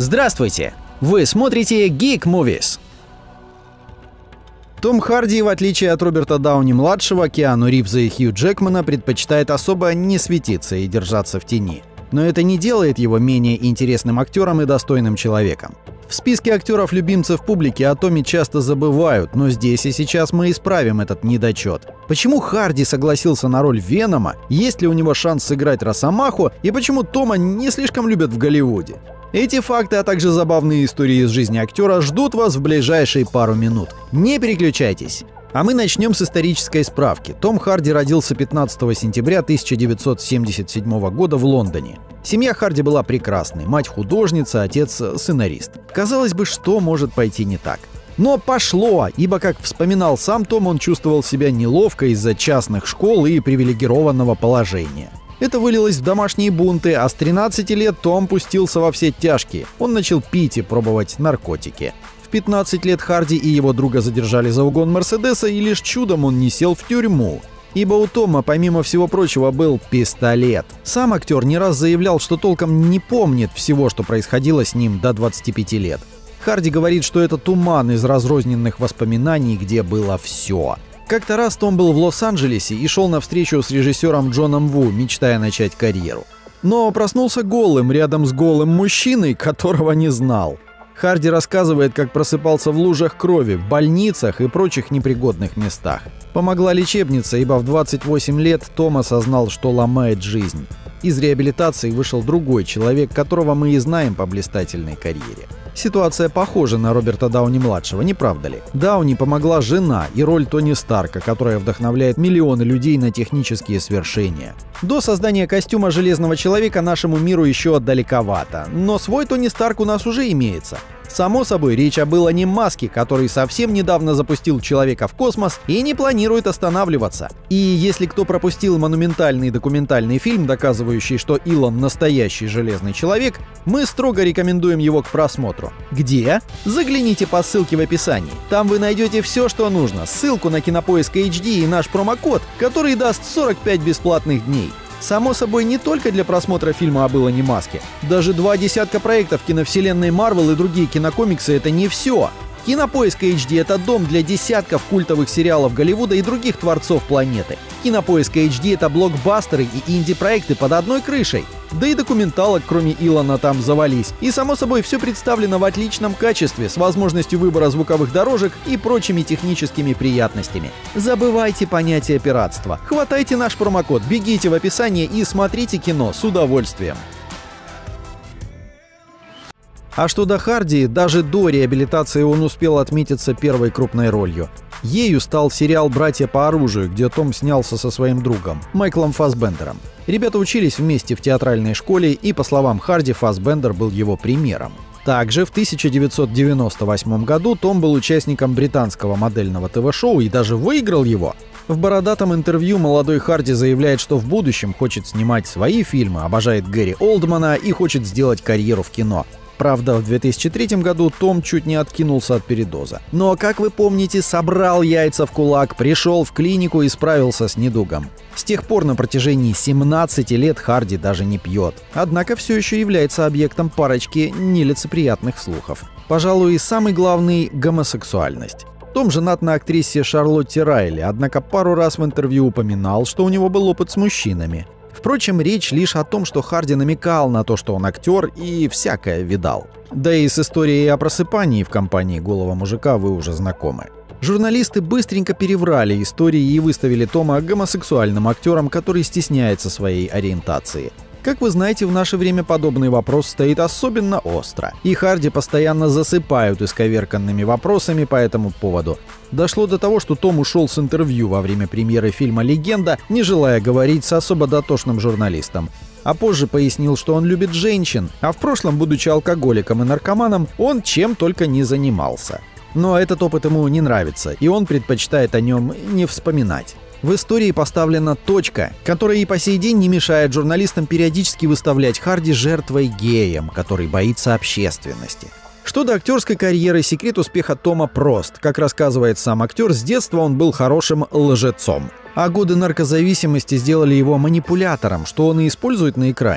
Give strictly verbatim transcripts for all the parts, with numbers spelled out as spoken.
Здравствуйте! Вы смотрите Geek Movies. Том Харди, в отличие от Роберта Дауни-младшего, Киану Ривза и Хью Джекмана, предпочитает особо не светиться и держаться в тени. Но это не делает его менее интересным актером и достойным человеком. В списке актеров-любимцев публики о Томе часто забывают, но здесь и сейчас мы исправим этот недочет. Почему Харди согласился на роль Венома, есть ли у него шанс сыграть Росомаху, и почему Тома не слишком любят в Голливуде? Эти факты, а также забавные истории из жизни актера ждут вас в ближайшие пару минут. Не переключайтесь! А мы начнем с исторической справки. Том Харди родился пятнадцатого сентября тысяча девятьсот семьдесят седьмого года в Лондоне. Семья Харди была прекрасной. Мать художница, отец сценарист. Казалось бы, что может пойти не так? Но пошло, ибо, как вспоминал сам Том, он чувствовал себя неловко из-за частных школ и привилегированного положения. Это вылилось в домашние бунты, а с тринадцати лет Том пустился во все тяжкие. Он начал пить и пробовать наркотики. В пятнадцать лет Харди и его друга задержали за угон Мерседеса, и лишь чудом он не сел в тюрьму. Ибо у Тома, помимо всего прочего, был пистолет. Сам актер не раз заявлял, что толком не помнит всего, что происходило с ним до двадцати пяти лет. Харди говорит, что это туман из разрозненных воспоминаний, где было все. Как-то раз Том был в Лос-Анджелесе и шел на встречу с режиссером Джоном Ву, мечтая начать карьеру. Но проснулся голым рядом с голым мужчиной, которого не знал. Харди рассказывает, как просыпался в лужах крови, в больницах и прочих непригодных местах. Помогла лечебница, ибо в двадцать восемь лет Том осознал, что ломает жизнь. Из реабилитации вышел другой человек, которого мы и знаем по блистательной карьере. Ситуация похожа на Роберта Дауни-младшего, не правда ли? Дауни помогла жена и роль Тони Старка, которая вдохновляет миллионы людей на технические свершения. До создания костюма Железного Человека нашему миру еще далековато, но свой Тони Старк у нас уже имеется. Само собой, речь об Илоне Маске, который совсем недавно запустил человека в космос и не планирует останавливаться. И если кто пропустил монументальный документальный фильм, доказывающий, что Илон настоящий Железный Человек, мы строго рекомендуем его к просмотру. Где? Загляните по ссылке в описании. Там вы найдете все, что нужно. Ссылку на Кинопоиск эйч ди и наш промокод, который даст сорок пять бесплатных дней. Само собой, не только для просмотра фильма об Илоне Маске. Даже два десятка проектов киновселенной Марвел и другие кинокомиксы — это не все. Кинопоиск эйч ди — это дом для десятков культовых сериалов Голливуда и других творцов планеты. Кинопоиск эйч ди — это блокбастеры и инди-проекты под одной крышей. Да и документалок, кроме Илона, там завались. И, само собой, все представлено в отличном качестве, с возможностью выбора звуковых дорожек и прочими техническими приятностями. Забывайте понятие пиратства. Хватайте наш промокод, бегите в описание и смотрите кино с удовольствием. А что до Харди, даже до реабилитации он успел отметиться первой крупной ролью. Ею стал сериал «Братья по оружию», где Том снялся со своим другом, Майклом Фассбендером. Ребята учились вместе в театральной школе, и, по словам Харди, Фассбендер был его примером. Также в тысяча девятьсот девяносто восьмом году Том был участником британского модельного ТВ-шоу и даже выиграл его. В бородатом интервью молодой Харди заявляет, что в будущем хочет снимать свои фильмы, обожает Гэри Олдмана и хочет сделать карьеру в кино. Правда, в две тысячи третьем году Том чуть не откинулся от передоза. Но, как вы помните, собрал яйца в кулак, пришел в клинику и справился с недугом. С тех пор на протяжении семнадцати лет Харди даже не пьет. Однако все еще является объектом парочки нелицеприятных слухов. Пожалуй, самый главный — гомосексуальность. Том женат на актрисе Шарлотте Райли, однако пару раз в интервью упоминал, что у него был опыт с мужчинами. Впрочем, речь лишь о том, что Харди намекал на то, что он актер и всякое видал. Да и с историей о просыпании в компании голого мужика вы уже знакомы. Журналисты быстренько переврали истории и выставили Тома гомосексуальным актером, который стесняется своей ориентации. Как вы знаете, в наше время подобный вопрос стоит особенно остро, и Харди постоянно засыпают исковерканными вопросами по этому поводу. Дошло до того, что Том ушел с интервью во время премьеры фильма «Легенда», не желая говорить с особо дотошным журналистом. А позже пояснил, что он любит женщин, а в прошлом, будучи алкоголиком и наркоманом, он чем только не занимался. Но этот опыт ему не нравится, и он предпочитает о нем не вспоминать. В истории поставлена точка, которая и по сей день не мешает журналистам периодически выставлять Харди жертвой геем, который боится общественности. Что до актерской карьеры, секрет успеха Тома прост. Как рассказывает сам актер, с детства он был хорошим лжецом. А годы наркозависимости сделали его манипулятором, что он и использует на экране.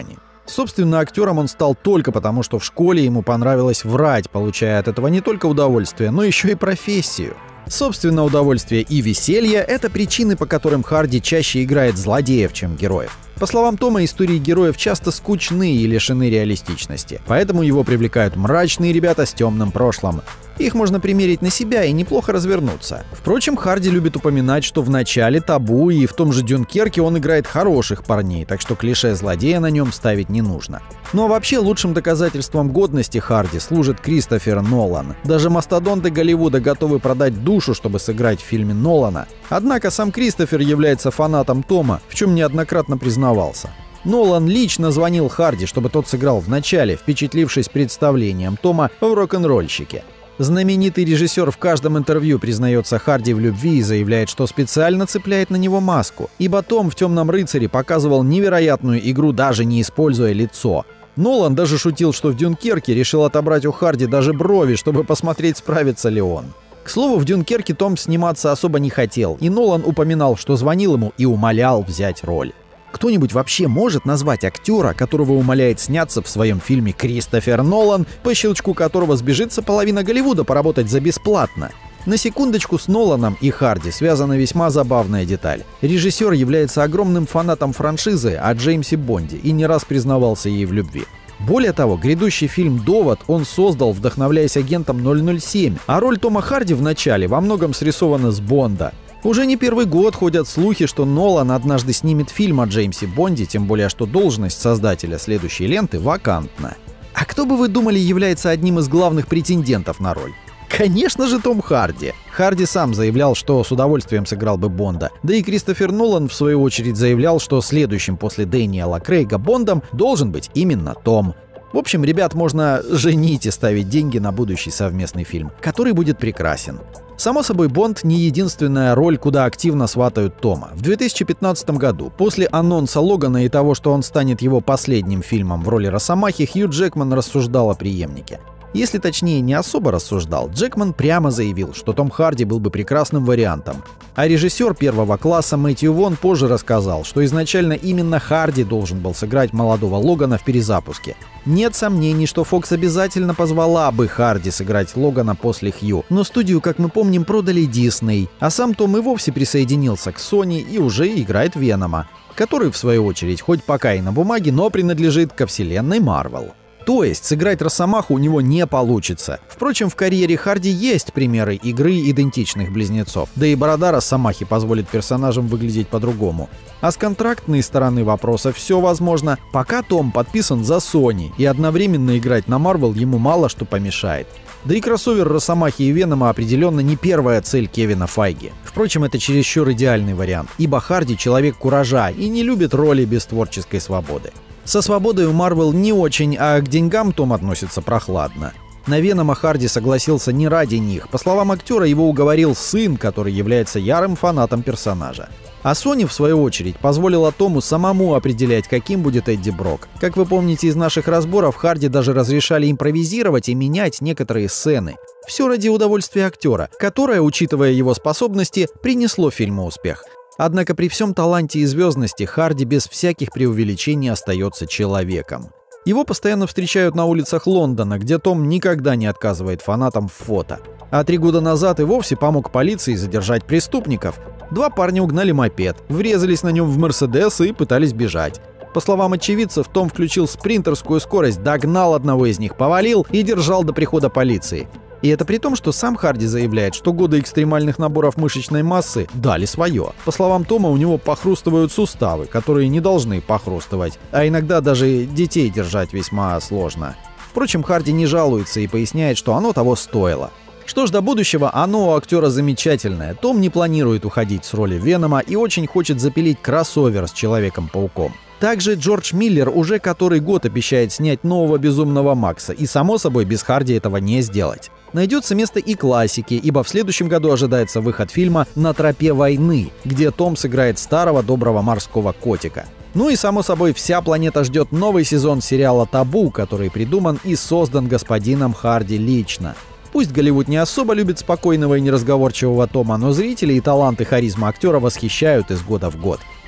Собственно, актером он стал только потому, что в школе ему понравилось врать, получая от этого не только удовольствие, но еще и профессию. Собственно, удовольствие и веселье — это причины, по которым Харди чаще играет злодеев, чем героев. По словам Тома, истории героев часто скучны и лишены реалистичности, поэтому его привлекают мрачные ребята с темным прошлым. Их можно примерить на себя и неплохо развернуться. Впрочем, Харди любит упоминать, что в начале «Табу» и в том же «Дюнкерке» он играет хороших парней, так что клише злодея на нем ставить не нужно. Ну а вообще лучшим доказательством годности Харди служит Кристофер Нолан. Даже мастодонты Голливуда готовы продать душу, чтобы сыграть в фильме Нолана. Однако сам Кристофер является фанатом Тома, в чем неоднократно признавался. Нолан лично звонил Харди, чтобы тот сыграл в начале, впечатлившись представлением Тома в «Рок-н-ролльщике». Знаменитый режиссер в каждом интервью признается Харди в любви и заявляет, что специально цепляет на него маску, ибо Том в «Темном рыцаре» показывал невероятную игру, даже не используя лицо. Нолан даже шутил, что в «Дюнкерке» решил отобрать у Харди даже брови, чтобы посмотреть, справится ли он. К слову, в «Дюнкерке» Том сниматься особо не хотел, и Нолан упоминал, что звонил ему и умолял взять роль. Кто-нибудь вообще может назвать актера, которого умоляет сняться в своем фильме Кристофер Нолан, по щелчку которого сбежится половина Голливуда поработать за бесплатно? На секундочку, с Ноланом и Харди связана весьма забавная деталь. Режиссер является огромным фанатом франшизы о Джеймсе Бонде и не раз признавался ей в любви. Более того, грядущий фильм «Довод» он создал, вдохновляясь агентом ноль ноль семь, а роль Тома Харди в начале во многом срисована с Бонда. Уже не первый год ходят слухи, что Нолан однажды снимет фильм о Джеймсе Бонде, тем более что должность создателя следующей ленты вакантна. А кто бы вы думали является одним из главных претендентов на роль? Конечно же, Том Харди. Харди сам заявлял, что с удовольствием сыграл бы Бонда. Да и Кристофер Нолан, в свою очередь, заявлял, что следующим после Дэниела Крейга Бондом должен быть именно Том. В общем, ребят, можно женить и ставить деньги на будущий совместный фильм, который будет прекрасен. Само собой, Бонд не единственная роль, куда активно сватают Тома. В две тысячи пятнадцатом году, после анонса Логана и того, что он станет его последним фильмом в роли Росомахи, Хью Джекман рассуждал о преемнике. Если точнее, не особо рассуждал, Джекман прямо заявил, что Том Харди был бы прекрасным вариантом. А режиссер первого класса Мэтью Вон позже рассказал, что изначально именно Харди должен был сыграть молодого Логана в перезапуске. Нет сомнений, что Фокс обязательно позвала бы Харди сыграть Логана после Хью, но студию, как мы помним, продали Дисней, а сам Том и вовсе присоединился к Sony и уже играет Венома, который, в свою очередь, хоть пока и на бумаге, но принадлежит ко вселенной Марвел. То есть сыграть Росомаху у него не получится. Впрочем, в карьере Харди есть примеры игры идентичных близнецов. Да и борода Росомахи позволит персонажам выглядеть по-другому. А с контрактной стороны вопроса все возможно. Пока Том подписан за Sony, и одновременно играть на Marvel ему мало что помешает. Да и кроссовер Росомахи и Венома определенно не первая цель Кевина Файги. Впрочем, это чересчур идеальный вариант, ибо Харди человек куража и не любит роли без творческой свободы. Со свободой у Marvel не очень, а к деньгам Том относится прохладно. На Венома Харди согласился не ради них. По словам актера, его уговорил сын, который является ярым фанатом персонажа. А Sony, в свою очередь, позволила Тому самому определять, каким будет Эдди Брок. Как вы помните из наших разборов, Харди даже разрешали импровизировать и менять некоторые сцены. Все ради удовольствия актера, которое, учитывая его способности, принесло фильму успех. Однако при всем таланте и звездности Харди без всяких преувеличений остается человеком. Его постоянно встречают на улицах Лондона, где Том никогда не отказывает фанатам в фото. А три года назад и вовсе помог полиции задержать преступников. Два парня угнали мопед, врезались на нем в Мерседес и пытались бежать. По словам очевидцев, Том включил спринтерскую скорость, догнал одного из них, повалил и держал до прихода полиции. И это при том, что сам Харди заявляет, что годы экстремальных наборов мышечной массы дали свое. По словам Тома, у него похрустывают суставы, которые не должны похрустывать, а иногда даже детей держать весьма сложно. Впрочем, Харди не жалуется и поясняет, что оно того стоило. Что ж, до будущего, оно у актера замечательное. Том не планирует уходить с роли Венома и очень хочет запилить кроссовер с Человеком-пауком. Также Джордж Миллер уже который год обещает снять нового Безумного Макса, и, само собой, без Харди этого не сделать. Найдется место и классике, ибо в следующем году ожидается выход фильма «На тропе войны», где Том сыграет старого доброго морского котика. Ну и, само собой, вся планета ждет новый сезон сериала «Табу», который придуман и создан господином Харди лично. Пусть Голливуд не особо любит спокойного и неразговорчивого Тома, но зрители и талант и харизма актера восхищают из года в год.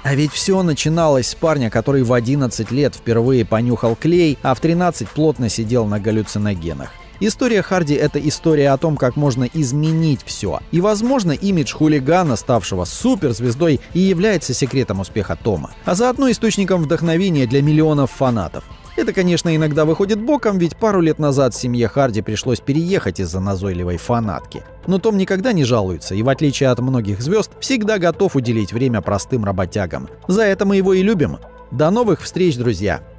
А ведь все начиналось с парня, который в одиннадцать лет впервые понюхал клей, а в тринадцать плотно сидел на галлюциногенах. История Харди — это история о том, как можно изменить все. И, возможно, имидж хулигана, ставшего суперзвездой, и является секретом успеха Тома, а заодно источником вдохновения для миллионов фанатов. Это, конечно, иногда выходит боком, ведь пару лет назад семье Харди пришлось переехать из-за назойливой фанатки. Но Том никогда не жалуется и, в отличие от многих звезд, всегда готов уделить время простым работягам. За это мы его и любим. До новых встреч, друзья!